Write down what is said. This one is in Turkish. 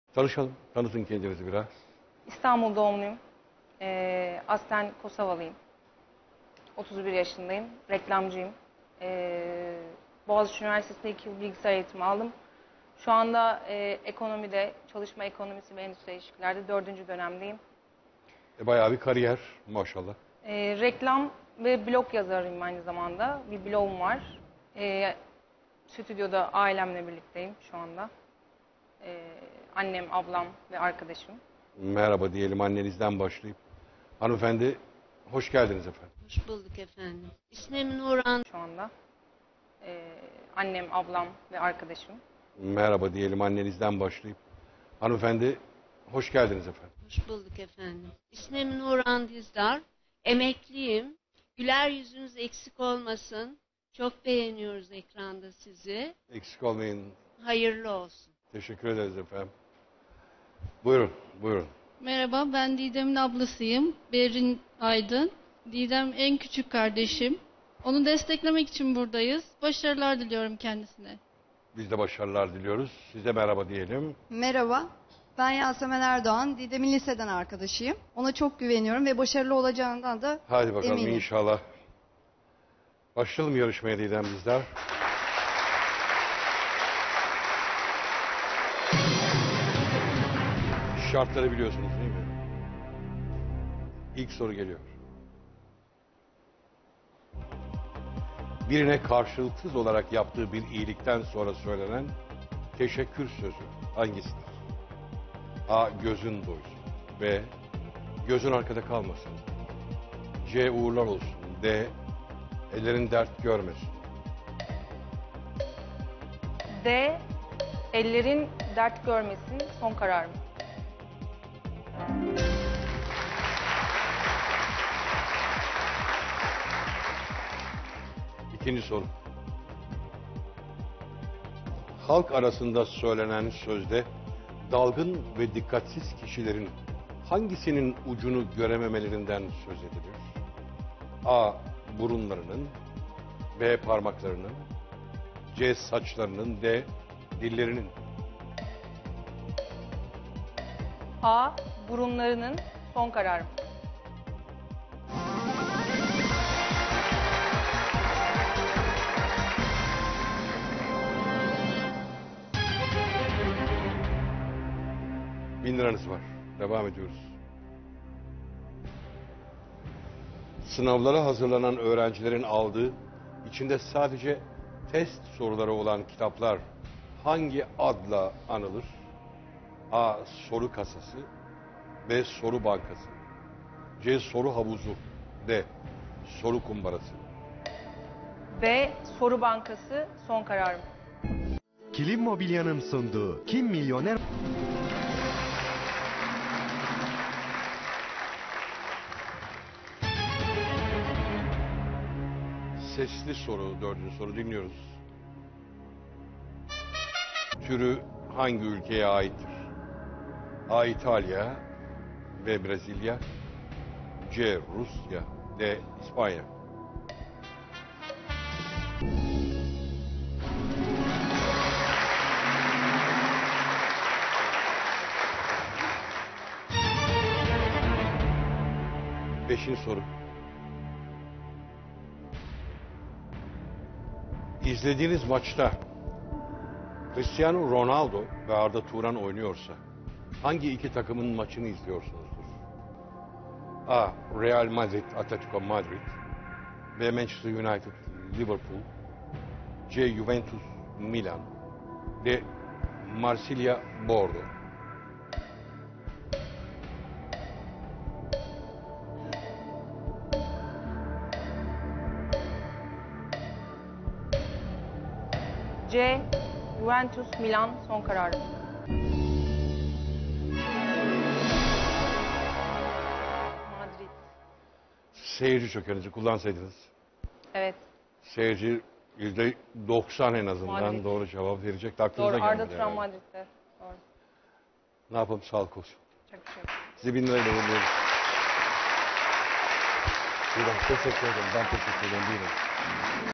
Tanışalım. Tanıtın kendinizi biraz. İstanbul doğumluyum. Aslen Kosovalıyım. 31 yaşındayım. Reklamcıyım. Boğaziçi Üniversitesi'nde 2 yıl bilgisayar eğitimi aldım. Şu anda ekonomide, çalışma ekonomisi ve endüstri ilişkilerde 4. dönemdeyim. Bayağı bir kariyer maşallah. Reklam ve blog yazarıyım aynı zamanda. Bir blogum var. Stüdyoda ailemle birlikteyim şu anda. Annem, ablam ve arkadaşım. Merhaba diyelim annenizden başlayıp. Hanımefendi hoş geldiniz efendim. Hoş bulduk efendim. İsmim Nurhan. Şu anda. Annem, ablam ve arkadaşım. Merhaba diyelim annenizden başlayıp. Hanımefendi hoş geldiniz efendim. Hoş bulduk efendim. İsmim Nurhan Dizdar. Emekliyim. Güler yüzünüz eksik olmasın. Çok beğeniyoruz ekranda sizi. Eksik olmayın. Hayırlı olsun. Teşekkür ederiz efendim. Buyurun, buyurun. Merhaba, ben Didem'in ablasıyım. Berin Aydın. Didem en küçük kardeşim. Onu desteklemek için buradayız. Başarılar diliyorum kendisine. Biz de başarılar diliyoruz. Size merhaba diyelim. Merhaba, ben Yasemen Erdoğan, Didem'in liseden arkadaşıyım. Ona çok güveniyorum ve başarılı olacağından da Hadi bakalım eminim. inşallah. Başlayalım yarışmaya Didem bizler. Şartları biliyorsunuz değil mi? İlk soru geliyor. Birine karşılıksız olarak yaptığı bir iyilikten sonra söylenen teşekkür sözü hangisidir? A. Gözün doysun. B. Gözün arkada kalmasın. C. Uğurlar olsun. D. Ellerin dert görmesin. D. Ellerin dert görmesin. Son kararım. İkinci soru. Halk arasında söylenen sözde dalgın ve dikkatsiz kişilerin hangisinin ucunu görememelerinden söz edilir? A. Burunlarının, B. Parmaklarının, C. Saçlarının, D. Dillerinin. A. Burunlarının. Son kararım. Bin liranız var. Devam ediyoruz. Sınavlara hazırlanan öğrencilerin aldığı, içinde sadece test soruları olan kitaplar hangi adla anılır? A. Soru kasası, B. Soru bankası, C. Soru havuzu, D. Soru kumbarası. B. Soru bankası. Son kararım. Kilim Mobilya'nın sunduğu Kim Milyoner... Sesli soru, dördüncü soru dinliyoruz. Türü hangi ülkeye aittir? A. İtalya, B. Brezilya, C. Rusya, D. İspanya. Beşinci soru. İzlediğiniz maçta Cristiano Ronaldo ve Arda Turan oynuyorsa hangi iki takımın maçını izliyorsunuzdur? A. Real Madrid, Atletico Madrid, B. Manchester United, Liverpool, C. Juventus, Milan, D. Marsilya, Bordeaux. C. Juventus, Milan. Son kararım. Madrid. Seyirci çökerinizi kullansaydınız. Evet. Seyirci %90 en azından Madrid. doğru cevap verecek. Aklınıza Doğru. Arda gelmedi Turan herhalde. Madrid'de. Doğru. Ne yapalım, sağlık olsun. Çok bir şey yok. Sizi 1000 lirayla uğurluyorum. Teşekkür ederim. Ben teşekkür ederim. Buyurun.